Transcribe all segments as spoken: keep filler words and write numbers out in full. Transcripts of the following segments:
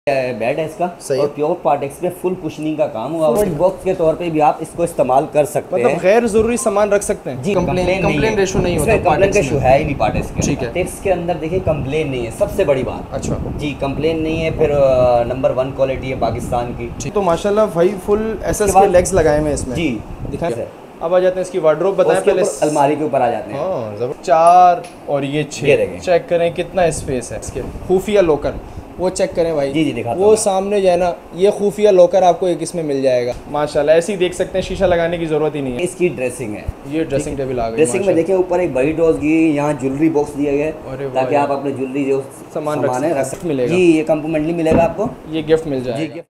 Bed है इसका और प्योर पार्टेक्स में फुल कुशनिंग का काम हुआ है। बॉक्स के तौर पे भी आप इसको इस्तेमाल कर सकते हैं, मतलब गैर जरूरी सामान रख सकते हैं जी। कंप्लेन कंप्लेन रेशो नहीं होता, कंप्लेन का इशू है ही नहीं पार्टेक्स के। ठीक है, पार्टेक्स के अंदर देखिए कंप्लेन नहीं है, सबसे बड़ी बात। अच्छा जी, कंप्लेन नहीं है। फिर नंबर वन क्वालिटी है पाकिस्तान की। तो माशाल्लाह भाई फुल एसएस के लेग्स लगाए हैं इसमें जी, दिखाएं। अब आ जाते हैं इसकी वार्डरोब, बताएं पहले। अलमारी के ऊपर आ जाते हैं। हाँ जबरदस्त। चार और ये छह, चेक करें कितना स्पेस है इसके। खुफिया लॉकर वो चेक करें भाई। जी जी दिखा वो सामने जो है ना, ये खुफिया लॉकर आपको एक इसमें मिल जाएगा माशाल्लाह। ऐसे ही देख सकते हैं, शीशा लगाने की जरूरत ही नहीं है। इसकी ड्रेसिंग है, ये ड्रेसिंग टेबल आ गई। ड्रेसिंग में देखिए ऊपर एक बड़ी डोज की, यहाँ ज्वेलरी बॉक्स दिया गया है ताकि आप अपने ज्वेलरी जो सामान रख सकते मिलेगा। जी, ये कम्प्लीमेंटली मिलेगा आपको, ये गिफ्ट मिल जाएगा।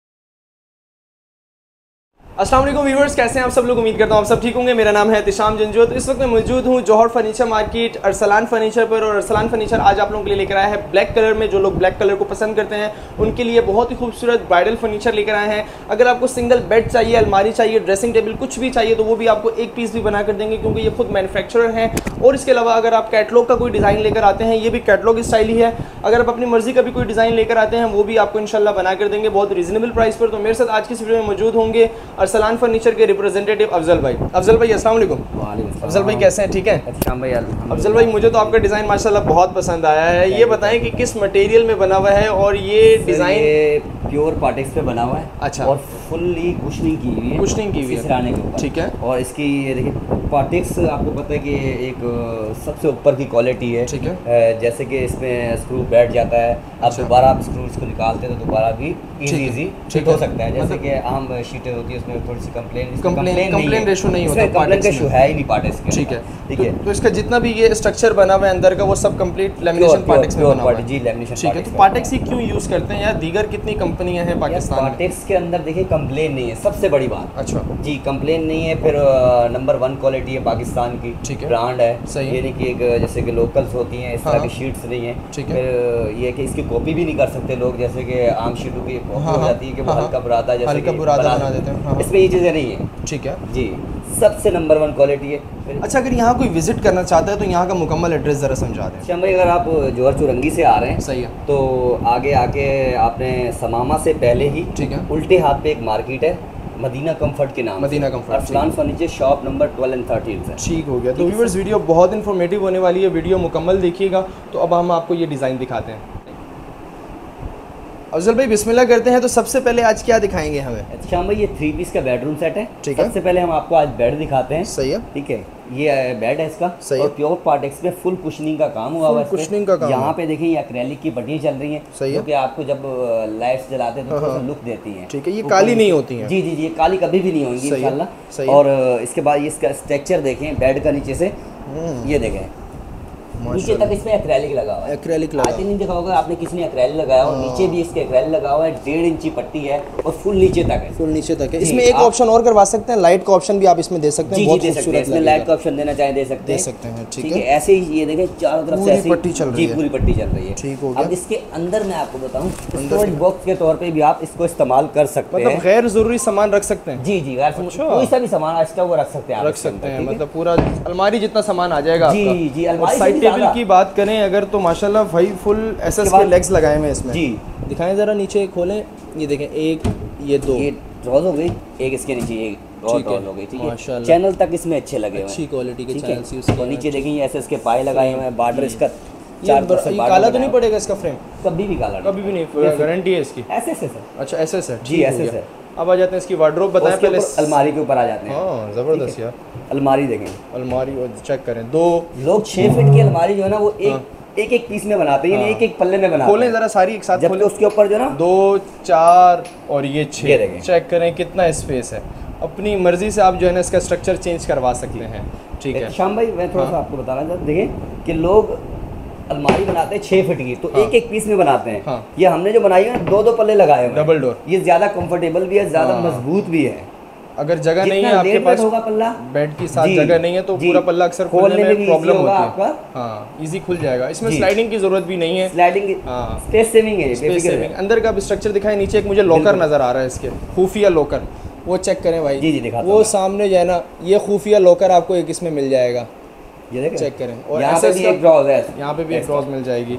अस्सलाम वालेकुम व्यूअर्स, कैसे हैं आप सब लोग? उम्मीद करता हूँ आप सब ठीक होंगे। मेरा नाम है तिशाम जंजोत। इस वक्त मैं मौजूद हूँ Johar furniture market Arsalan furniture पर। और अरसलान फर्नीचर आज आप लोगों के लिए लेकर आया है ब्लैक कलर में। जो लोग ब्लैक कलर को पसंद करते हैं उनके लिए बहुत ही खूबसूरत ब्राइडल फर्नीचर लेकर आए हैं। अगर आपको सिंगल बेड चाहिए, अलमारी चाहिए, ड्रेसिंग टेबल कुछ भी चाहिए तो वो भी आपको एक पीस भी बना कर देंगे, क्योंकि ये खुद मैन्युफैक्चरर हैं। और इसके अलावा अगर आप कैटलॉग का कोई डिज़ाइन लेकर आते हैं, ये भी कैटलॉग स्टाइल ही है। अगर आप अपनी मर्जी का भी कोई डिज़ाइन लेकर आते हैं वो भी आपको इंशाल्लाह बना कर देंगे बहुत रीजनेबल प्राइस पर। तो मेरे साथ आज की इस वीडियो में मौजूद होंगे अरसलान फर्नीचर के रिप्रेजेंटेटिव अफजल भाई। अफजल भाई अस्सलाम वालेकुम। अफजल भाई कैसे हैं? ठीक है भाई। अफजल भाई मुझे तो आपका डिज़ाइन माशाल्लाह बहुत पसंद आया है। ये बताएं कि किस मटेरियल में बना हुआ है और ये डिज़ाइन प्योर पार्टेक्स पे बना हुआ है। अच्छा, और फुल्ली कुशनिंग की हुई है, कुशनिंग की हुई है सिराने के ऊपर। ठीक है। और इसकी ये देखिए पार्टेक्स आपको पता है कि एक सबसे ऊपर की क्वालिटी है। ठीक है। जैसे कि इसमें स्क्रू बैठ जाता है, अब दोबारा आप स्क्रू इसको निकालते हैं तो दोबारा भी इजी इजी ठीक हो सकता है। जैसे कि आम शीटें होती है उसमें थोड़ी सी कंप्लेन कंप्लेन कंप्लेन रेशो नहीं होता, कंप्लेन का इशू है ही नहीं पार्टेक्स के। ठीक है, ठीक है। तो इसका जितना भी ये स्ट्रक्चर बना हुआ है अंदर का वो सब कंप्लीट लैमिनेशन पार्टेक्स में बना हुआ है। जी, लैमिनेशन। ठीक है, तो पार्टेक्स ही क्यों यूज़ करते हैं यार? दीगर कितनी कंपनियां हैं पाकिस्तान में? पार्टेक्स के अंदर देखिए कंप्लेन नहीं है, सबसे बड़ी बात। अच्छा जी, कंप्लेन नहीं है। फिर नंबर वन क्वालिटी है पाकिस्तान की। ठीक है, ब्रांड है। सही ये नहीं कि एक जैसे कि लोकल्स होती हैं इस तरह की शीट्स नहीं है। ठीक है। फिर ये कि इसकी कॉपी भी नहीं कर सकते लोग, जैसे कि आम शीटों की कॉपी हो जाती है कि वो हल्का बुरादा जैसे हल्का बुरादा बना देते हैं। इसमें ये चीज़ें नहीं है। ठीक है जी, सबसे नंबर वन क्वालिटी है। अच्छा, अगर यहाँ कोई विजिट करना चाहता है तो यहाँ का मुकम्मल एड्रेस ज़रा समझा दें। अच्छा भाई, अगर आप जौहर चुरंगी से आ रहे हैं सही है तो आगे आके आपने समामा से पहले ही, ठीक है, उल्टे हाथ पे एक मार्केट है मदीना कंफर्ट के नाम। Madina comfort, Arsalan furniture shop number twelve and thirteen से। ठीक हो गया। तो व्यूअर्स वीडियो बहुत इन्फॉर्मेटिव होने वाली है, वीडियो मुकम्मल देखिएगा। तो अब हम आपको ये डिज़ाइन दिखाते हैं। अफजल भाई बिस्मिल्लाह करते हैं। तो सबसे पहले आज क्या दिखाएंगे हमें? अच्छा भाई, ये थ्री पीस का बेडरूम सेट है। ठीक है। सबसे पहले हम आपको आज बेड दिखाते हैं। सही है। ठीक है, ये बेड है इसका। सही और प्योर पार्टेक्स में फुल कुशनिंग का काम हुआ हुआ है। कुशनिंग का काम यहाँ पे देखिए ये एक्रेलिक की पट्टियाँ चल रही हैं, जो कि आपको जब लाइट्स जलाते हैं तो थोड़ा सा लुक देती हैं। ठीक है, ये काली नहीं होती हैं। जी जी जी, ये काली कभी भी नहीं होंगी इंशाल्लाह। और इसके बाद इसका स्ट्रक्चर देखें बेड का, नीचे से ये देखें नीचे तक इसमें एक्रेलिक लगा हुआ है। एक्रेलिक लगा आज नहीं देखा होगा आपने किसी ने एक्रेलिक लगाया और नीचे भी इसके एक्रेलिक लगा हुआ है। डेढ़ इंची पट्टी है और फुल नीचे तक है, फुल नीचे तक है। इसमें एक ऑप्शन और करवा सकते हैं, लाइट का ऑप्शन भी आप इसमें दे सकते हैं। बहुत खूबसूरत, इसमें लाइट का ऑप्शन देना चाहे दे सकते हैं, दे सकते हैं। ठीक है। ऐसे ही ये देखें चारों तरफ से ऐसी पट्टी चल रही है, पूरी पट्टी चल रही है। ठीक हो गया। अब इसके अंदर मैं आपको बताऊं, स्टोरेज बॉक्स के तौर पे भी आप इसको इस्तेमाल कर सकते हैं, मतलब गैर जरूरी सामान रख सकते हैं। जी जी, कोई सा भी सामान एक्स्ट्रा वो रख सकते हैं, रख सकते हैं। मतलब पूरा अलमारी जितना सामान आ जाएगा। जी जी, अलमारी साइड टेबल की बात करें अगर तो माशाल्लाह भाई फुल एसएस के लेग्स लगाए हैं इसमें। जी दिखाएं जरा, नीचे खोलें, ये देखें एक, ये दो, ये ड्रॉज हो गई, एक इसके नीचे एक और ड्रॉज हो गई। ठीक है, चैनल तक इसमें अच्छे लगे हुए हैं, अच्छी क्वालिटी के चैनल्स यूज किए हैं। और नीचे देखें ये एसएस के पाए लगाए हुए हैं, बॉर्डर इसका चार तरफ से काला तो नहीं पड़ेगा इसका फ्रेम? कभी भी काला कभी भी नहीं, गारंटी है इसकी। एसएस है। अच्छा एसएस है। जी एसएस है। अब आ जाते हैं इसकी वार्डरोब, बताएं पहले। अलमारी के ऊपर आ जाते हैं। हाँ जबरदस्त यार, अलमारी देखें, अलमारी चेक करें। दो लोग छह फीट की अलमारी जो है ना वो एक एक एक पीस में बनाते हैं, एक एक पल्ले में बनाते हैं। खोलें जरा सारी एक साथ, जबकि उसके ऊपर जो ना दो चार और ये छः, चेक करें कितना स्पेस है। अपनी मर्जी से आप जो है ना इसका स्ट्रक्चर चेंज करवा सकते हैं। ठीक है शाम भाई, मैं थोड़ा सा आपको बताना चाहता हूँ, देखिए कि लोग अलमारी बनाते हैं छह फीट की तो एक एक पीस में बनाते हैं। हाँ। ये हमने जो बनाई है दो दो पल्ले लगाए हुए, डबल डोर। ये ज्यादा कंफर्टेबल भी है, ज्यादा मजबूत भी है। अगर जगह नहीं है आपके पास होगा पल्ला, बेड की साथ जगह नहीं है तो पूरा पल्ला अक्सर खोलने में प्रॉब्लम होती है। हाँ, इजी खुल जाएगा। इसमें स्लाइडिंग की जरूरत भी नहीं है, स्लाइडिंग स्पेस सेविंग है, स्पेस सेविंग। अंदर का स्ट्रक्चर दिखाएं, नीचे एक मुझे लॉकर नजर आ रहा है इसके, खुफिया लॉकर, वो चेक करें भाई। जी जी दिखा, वो सामने जो है ना ये खुफिया लॉकर आपको एक इसमें मिल जाएगा, ये देखें, चेक करें। और यहाँ पे भी एक ड्रॉज है, यहाँ पे भी एक ड्रॉज मिल जाएगी।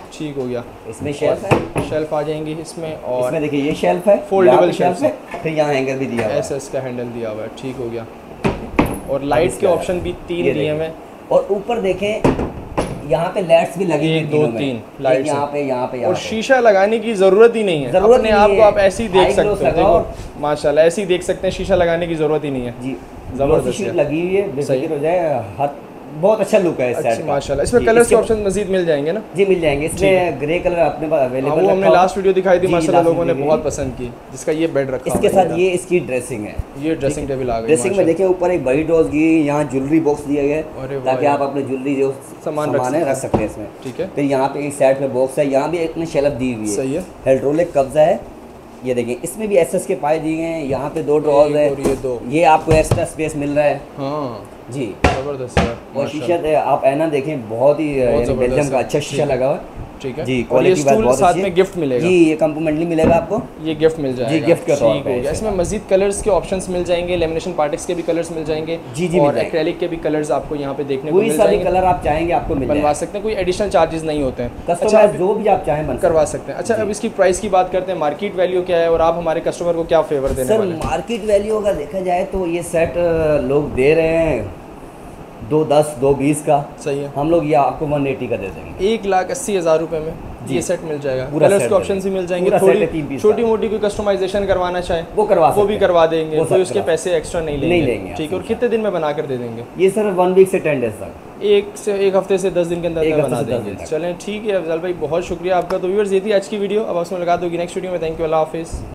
ठीक हो गया। इसमें शेल्फ है, शेल्फ आ जाएंगी इसमें, और इसमें देखिए ये शेल्फ है, फोल्डेबल शेल्फ है, फिर यहाँ हैंगर भी दिया हुआ है, ऐसा इसका हैंडल दिया हुआ है, ठीक हो गया। और लाइट के ऑप्शन भी तीन दिए हुए हैं, और ऊपर देखें यहाँ पे लाइट्स भी लगी हुई एक दो तीन लाइट यहाँ पे यहाँ पे यहाँ और शीशा लगाने की ज़रूरत ही नहीं है, अपने आप को आप ऐसे ही देख सकते हो। देखो माशाल्लाह ऐसे ही देख सकते हैं, शीशा लगाने की ज़रूरत ही नहीं है जी, ज़बरदस्त लगी हुई है, बेफिक्र हो जाए, हर बहुत अच्छा लुक है इस सेट का माशाल्लाह। इसमें कलर्स के ऑप्शन मजीद मिल जाएंगे ना? जी मिल जाएंगे, इसमें ग्रे कलर अपने पास अवेलेबल है, वो हमने लास्ट वीडियो दिखाई थी माशाल्लाह, लोगों ने बहुत पसंद की, जिसका ये बेड रखा इसके साथ ये इसकी ड्रेसिंग है, ये ड्रेसिंग टेबल आ गई। ड्रेसिंग में देखिए ऊपर एक बड़ी डोज की, यहाँ ज्वेलरी बॉक्स दिया गया है ताकि आप अपने ज्वेलरी जो सामान रख सकते हैं इसमें, ठीक है। फिर यहाँ पे एक साइड पे बॉक्स है, यहाँ भी एक शेल्फ दी हुई है, सही है, हाइड्रोलिक कब्जा है, ये देखिए इसमें भी एसएस के पाए दिए हैं, यहाँ पे दो ड्रॉज है, ये दो, ये आपको एक्स्ट्रा स्पेस मिल रहा है। हाँ जी जबरदस्त है। और शीशा आप ऐना देखें, बहुत ही बेल्जियम का अच्छा शीशा लगा हुआ है, ठीक है जी, क्वालिटी बहुत साथ में गिफ्ट मिलेगा जी, ये कम्प्लीमेंटली मिलेगा आपको, ये गिफ्ट मिल जाएगा जी, गिफ्ट के तौर पे। इसमें मजीद कलर्स के ऑप्शंस मिल जाएंगे, लेमिनेशन पार्टिक्स के भी कलर्स मिल जाएंगे, जी जी, और एक्रेलिक के भी कलर्स आपको यहाँ पे देखने को मिल जाएंगे, कलर आप चाहेंगे आपको मिल बनवा सकते हैं, कोई एडिशनल चार्जेस नहीं होते हैं, कस्टमाइज जो भी आप चाहें करवा सकते हैं। अच्छा अब इसकी प्राइस की बात करते हैं, मार्केट वैल्यू क्या है और आप हमारे कस्टमर को क्या फेवर देने वाले हैं? सर मार्केट वैल्यू अगर देखा जाए तो ये सेट लोग दे रहे हैं दो दस दो बीस का, सही है, हम लोग ये आपको वन एटी का दे देंगे, एक लाख अस्सी हज़ार रुपये में ये सेट मिल जाएगा। कलर्स के ऑप्शन भी मिल जाएंगे, थोड़ी छोटी मोटी कोई कस्टमाइजेशन करवाना चाहे वो करवा वो भी करवा देंगे, कोई उसके पैसे एक्स्ट्रा नहीं लेंगे, नहीं लेंगे, ठीक है। और कितने दिन में बना कर दे देंगे ये? सर वन वीक से टेन डेज तक, एक से एक हफ्ते से दस दिन के अंदर बना देंगे। चलें ठीक है अफजल भाई, बहुत शुक्रिया आपका। तो व्यूअर्स ये थी आज की वीडियो, अब आपसे मुलाकात होगी नेक्स्ट वीडियो में। थैंक यू, अल्लाह हाफिज़।